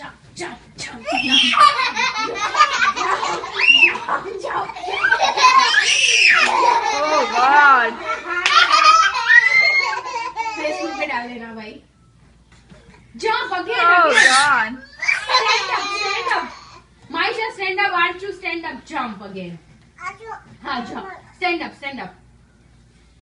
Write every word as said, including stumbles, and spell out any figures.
jump, jump, jump, jump, jump, jump, Oh God. Facebook पे डाल देना भाई. Jump again, Oh again. God. Stand up, stand up. Maisha, stand up. Arshu, stand up. Jump again. हाँ, jump. Stand up, stand up.